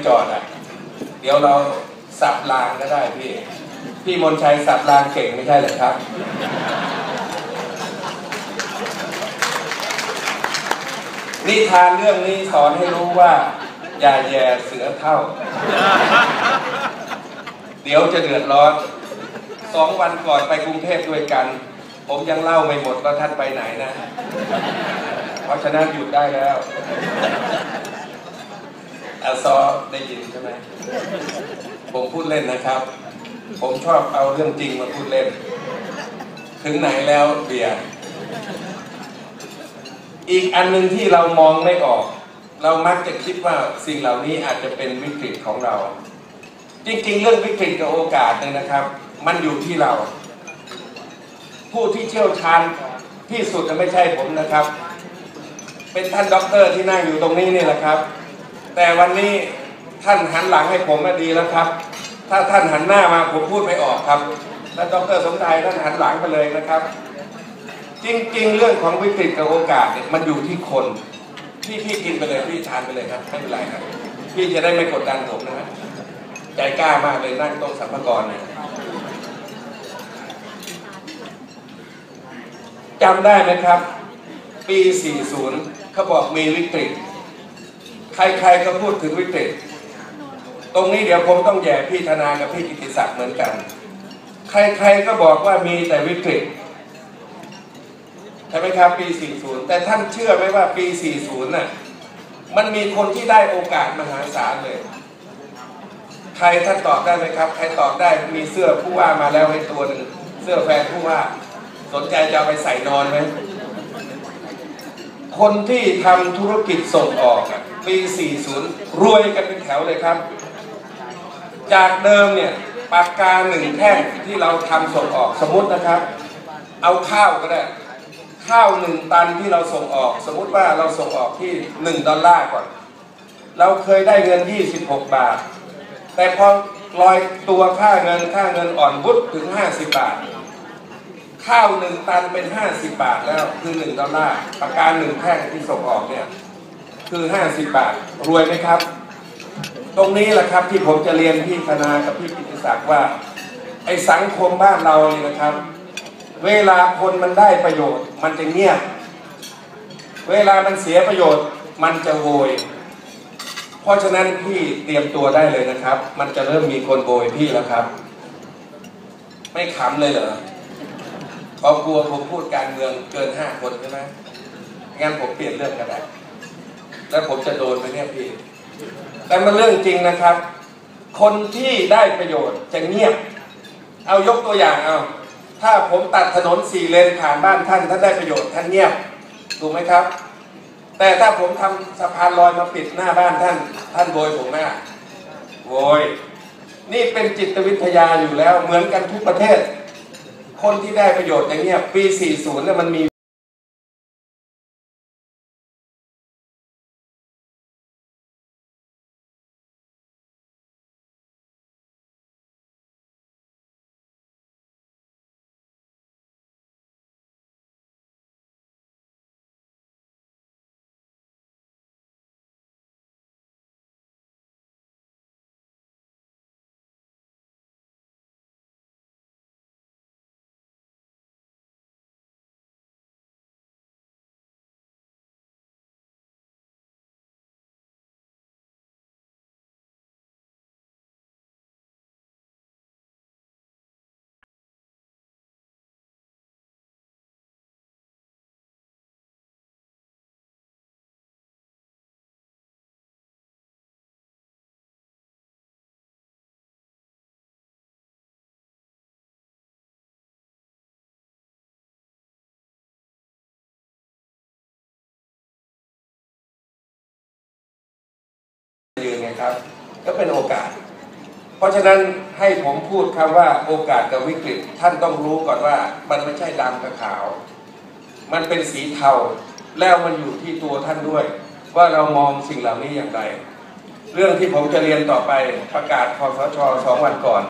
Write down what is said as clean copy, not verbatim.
อดอ่ะเดี๋ยวเราสับรางก็ได้พี่มนชัยสับรางเก่งไม่ใช่เหรอครับนิทานเรื่องนี้สอนให้รู้ว่าอย่าแย่เสือเท่าเดี๋ยวจะเดือดร้อน2 วันก่อนไปกรุงเทพด้วยกันผมยังเล่าไม่หมดว่าท่านไปไหนนะเพราะฉะนั้นหยุดได้แล้วอาซอได้ยินใช่ไหมผมพูดเล่นนะครับผมชอบเอาเรื่องจริงมาพูดเล่นถึงไหนแล้วเบียร์อีกอันหนึ่งที่เรามองไม่ออกเรามักจะคิดว่าสิ่งเหล่านี้อาจจะเป็นวิกฤตของเราจริงๆเรื่องวิกฤตกับโอกาสเนี่ยนะครับมันอยู่ที่เราผู้ที่เชี่ยวชาญที่สุดไม่ใช่ผมนะครับเป็นท่านด็อกเตอร์ที่นั่งอยู่ตรงนี้นี่แหละครับแต่วันนี้ท่านหันหลังให้ผมมาดีแล้วครับถ้าท่านหันหน้ามาผมพูดไม่ออกครับท่านด็อกเตอร์สมชายท่านหันหลังไปเลยนะครับจริงๆเรื่องของวิกฤตกับโอกาสเนี่ยมันอยู่ที่คนพี่กินไปเลยพี่ทานไปเลยครับไม่เป็นไรครับพี่จะได้ไม่กดดันผมนะครับใจกล้ามากเลยนั่งโต๊ะสรรพากรเนี่ยจำได้ไหมครับปี 40 เขาบอกมีวิกฤตใครๆก็พูดถึงวิกฤตตรงนี้เดี๋ยวผมต้องแย่พี่ธนากับพี่กิติศักดิ์เหมือนกันใครๆก็บอกว่ามีแต่วิกฤตใช่ไหมครับปี 40 แต่ท่านเชื่อไหมว่าปี 40 น่ะมันมีคนที่ได้โอกาสมหาศาลเลยใครท่านตอบได้ไหมครับใครตอบได้มีเสื้อผู้ว่ามาแล้วให้ตัวหนึ่งเสื้อแฟนผู้ว่าสนใจจะเอาไปใส่นอนไหมคนที่ทำธุรกิจส่งออกปี 40 รวยกันเป็นแถวเลยครับจากเดิมเนี่ยปากกา1 แท่งที่เราทำส่งออกสมมตินะครับเอาข้าวก็ได้ข้าว1 ตันที่เราส่งออกสมมุติว่าเราส่งออกที่$1ก่อนเราเคยได้เงิน26 บาทแต่พอลอยตัวค่าเงินอ่อนวุฒถึง50 บาทข้าว1 ตันเป็น50 บาทแล้วคือ$1ปากกา1 แท่งที่ส่งออกเนี่ยคือ50 บาทรวยไหมครับตรงนี้แหละครับที่ผมจะเรียนพี่ธนากับพี่กิติศักดิ์ว่าไอ้สังคมบ้านเราเนี่ยนะครับเวลาคนมันได้ประโยชน์มันจะเงียบเวลามันเสียประโยชน์มันจะโวยเพราะฉะนั้นพี่เตรียมตัวได้เลยนะครับมันจะเริ่มมีคนโวยพี่แล้วครับไม่ขำเลยเหรอเพราะกลัวผมพูดการเมืองเกิน5 คนใช่ไหมงั้นผมเปลี่ยนเรื่องก็ได้แล้วผมจะโดนไหมเนี่ยพี่แต่มันเรื่องจริงนะครับคนที่ได้ประโยชน์จะเงียบเอายกตัวอย่างเอาถ้าผมตัดถนน4 เลนผ่านบ้านท่านได้ประโยชน์ท่านเงียบถูกไหมครับแต่ถ้าผมทำสะพานลอยมาปิดหน้าบ้านท่านโวยผมไหมโวยนี่เป็นจิตวิทยาอยู่แล้วเหมือนกันทุกประเทศคนที่ได้ประโยชน์อย่างเงี้ยปี 40 เนี่ยมันมียืนไงครับก็เป็นโอกาสเพราะฉะนั้นให้ผมพูดคำว่าโอกาสกับวิกฤตท่านต้องรู้ก่อนว่ามันไม่ใช่ดำกับขาวมันเป็นสีเทาแล้วมันอยู่ที่ตัวท่านด้วยว่าเรามองสิ่งเหล่านี้อย่างไรเรื่องที่ผมจะเรียนต่อไปประกาศคสช. 2 วันก่อน